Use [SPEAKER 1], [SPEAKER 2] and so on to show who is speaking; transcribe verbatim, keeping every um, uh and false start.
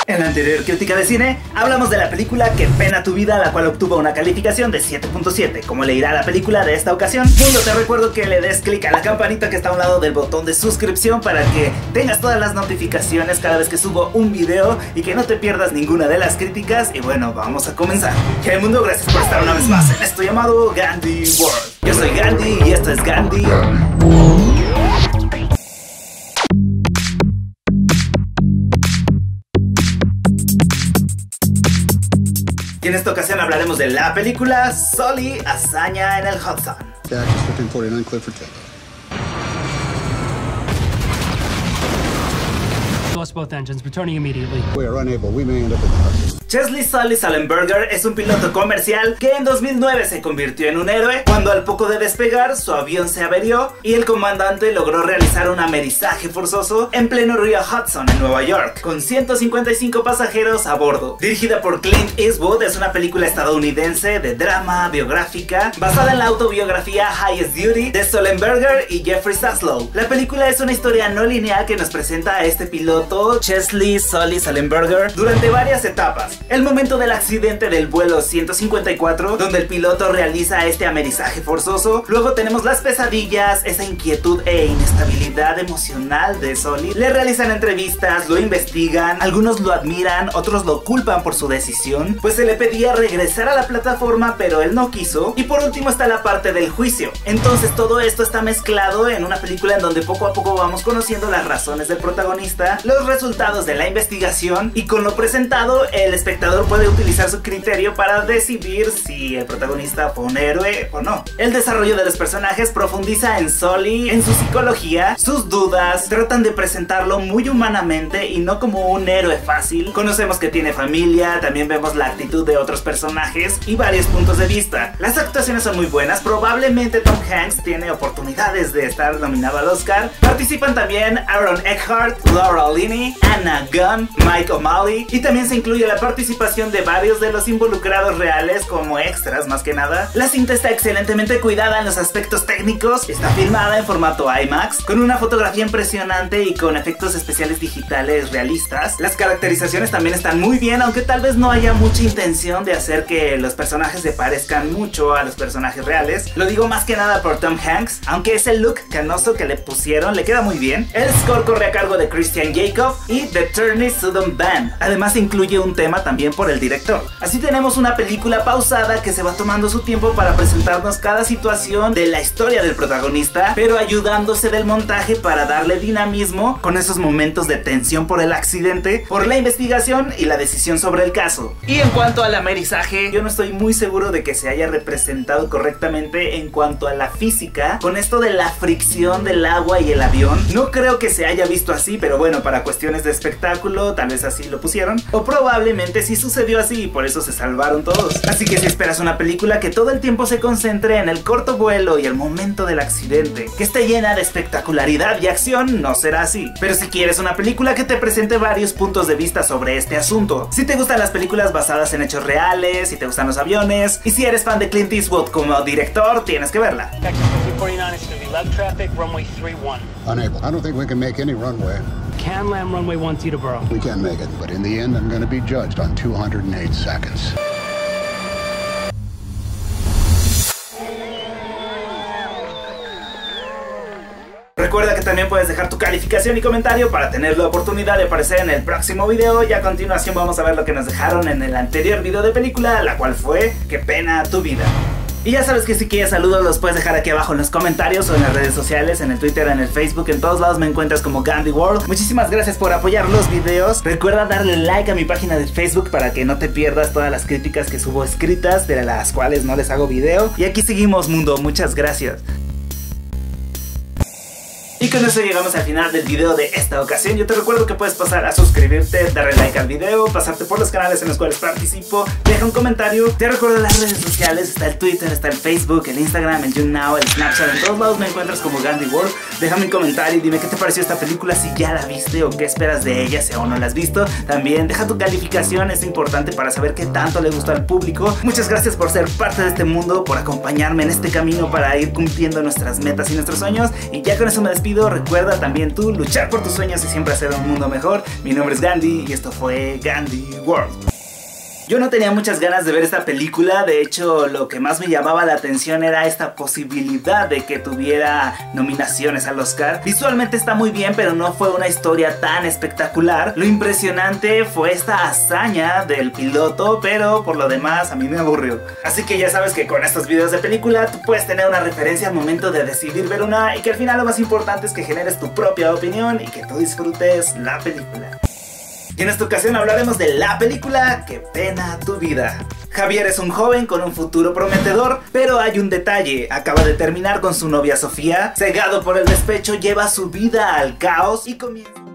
[SPEAKER 1] En la anterior crítica de cine, hablamos de la película Qué pena tu vida, la cual obtuvo una calificación de siete punto siete. ¿Cómo le irá a la película de esta ocasión? Mundo, te recuerdo que le des clic a la campanita que está a un lado del botón de suscripción para que tengas todas las notificaciones cada vez que subo un video y que no te pierdas ninguna de las críticas. Y bueno, vamos a comenzar. Hey mundo, gracias por estar una vez más en esto llamado Gandhi World. Yo soy Gandhi y esto es Gandhi. Y en esta ocasión hablaremos de la película Sully, hazaña en el Hudson.
[SPEAKER 2] Jack is fifteen forty-nine Clifford Tango.
[SPEAKER 3] Lost both engines, returning immediately.
[SPEAKER 2] We are unable. We may end up in the Hudson.
[SPEAKER 1] Chesley Sully Sullenberger es un piloto comercial que en dos mil nueve se convirtió en un héroe cuando al poco de despegar su avión se averió y el comandante logró realizar un amerizaje forzoso en pleno río Hudson en Nueva York con ciento cincuenta y cinco pasajeros a bordo. Dirigida por Clint Eastwood, es una película estadounidense de drama biográfica basada en la autobiografía Highest Duty de Sullenberger y Jeffrey Zaslow. La película es una historia no lineal que nos presenta a este piloto Chesley Sully Sullenberger durante varias etapas. El momento del accidente del vuelo ciento cincuenta y cuatro, donde el piloto realiza este amerizaje forzoso. Luego tenemos las pesadillas, esa inquietud e inestabilidad emocional de Sully. Le realizan entrevistas, lo investigan, algunos lo admiran, otros lo culpan por su decisión, pues se le pedía regresar a la plataforma, pero él no quiso. Y por último está la parte del juicio. Entonces todo esto está mezclado en una película en donde poco a poco vamos conociendo las razones del protagonista, los resultados de la investigación, y con lo presentado el espectador puede utilizar su criterio para decidir si el protagonista fue un héroe o no. El desarrollo de los personajes profundiza en Sully, en su psicología, sus dudas, tratan de presentarlo muy humanamente y no como un héroe fácil. Conocemos que tiene familia, también vemos la actitud de otros personajes y varios puntos de vista. Las actuaciones son muy buenas, probablemente Tom Hanks tiene oportunidades de estar nominado al Oscar. Participan también Aaron Eckhart, Laura Linney, Anna Gunn, Mike O'Malley, y también se incluye la participación de varios de los involucrados reales como extras más que nada. La cinta está excelentemente cuidada en los aspectos técnicos, está filmada en formato IMAX, con una fotografía impresionante y con efectos especiales digitales realistas. Las caracterizaciones también están muy bien, aunque tal vez no haya mucha intención de hacer que los personajes se parezcan mucho a los personajes reales. Lo digo más que nada por Tom Hanks, aunque ese look canoso que le pusieron le queda muy bien. El score corre a cargo de Christian Jacob y The Turney Southern Band. Además incluye un tema también por el director. Así tenemos una película pausada que se va tomando su tiempo para presentarnos cada situación de la historia del protagonista, pero ayudándose del montaje para darle dinamismo con esos momentos de tensión por el accidente, por la investigación y la decisión sobre el caso. Y en cuanto al amerizaje, yo no estoy muy seguro de que se haya representado correctamente en cuanto a la física, con esto de la fricción del agua y el avión. No creo que se haya visto así, pero bueno, para cuestiones de espectáculo tal vez así lo pusieron, o probablemente sí sucedió así y por eso se salvaron todos. Así que si esperas una película que todo el tiempo se concentre en el corto vuelo y el momento del accidente, que esté llena de espectacularidad y acción, no será así. Pero si quieres una película que te presente varios puntos de vista sobre este asunto, si te gustan las películas basadas en hechos reales, si te gustan los aviones, y si eres fan de Clint Eastwood como director, tienes que verla.
[SPEAKER 2] Unable. I don't think we can make any runway.
[SPEAKER 3] Can land runway one Teterboro.
[SPEAKER 2] We can make it, but in the end, I'm going to be judged on two hundred eight seconds.
[SPEAKER 1] Recuerda que también puedes dejar tu calificación y comentario para tener la oportunidad de aparecer en el próximo video, y a continuación vamos a ver lo que nos dejaron en el anterior video de película, la cual fue Qué pena tu vida. Y ya sabes que si quieres saludos los puedes dejar aquí abajo en los comentarios o en las redes sociales, en el Twitter, en el Facebook, en todos lados me encuentras como Gandhi World. Muchísimas gracias por apoyar los videos. Recuerda darle like a mi página de Facebook para que no te pierdas todas las críticas que subo escritas, de las cuales no les hago video. Y aquí seguimos mundo, muchas gracias. Y con eso llegamos al final del video de esta ocasión. Yo te recuerdo que puedes pasar a suscribirte, darle like al video, pasarte por los canales en los cuales participo, deja un comentario. Te recuerdo las redes sociales, está el Twitter, está el Facebook, el Instagram, el YouNow, el Snapchat. En todos lados me encuentras como Gandhi World. Déjame un comentario y dime qué te pareció esta película, si ya la viste o qué esperas de ella, si aún no la has visto. También deja tu calificación, es importante para saber qué tanto le gustó al público. Muchas gracias por ser parte de este mundo, por acompañarme en este camino para ir cumpliendo nuestras metas y nuestros sueños. Y ya con eso me despido. despido. Recuerda también tú luchar por tus sueños y siempre hacer un mundo mejor. Mi nombre es Gandhi y esto fue Gandhi World. Yo no tenía muchas ganas de ver esta película, de hecho lo que más me llamaba la atención era esta posibilidad de que tuviera nominaciones al Oscar. Visualmente está muy bien, pero no fue una historia tan espectacular. Lo impresionante fue esta hazaña del piloto, pero por lo demás a mí me aburrió. Así que ya sabes que con estos videos de película tú puedes tener una referencia al momento de decidir ver una, y que al final lo más importante es que generes tu propia opinión y que tú disfrutes la película. Y en esta ocasión hablaremos de la película Qué pena tu vida. Javier es un joven con un futuro prometedor, pero hay un detalle: acaba de terminar con su novia Sofía, cegado por el despecho, lleva su vida al caos y comienza...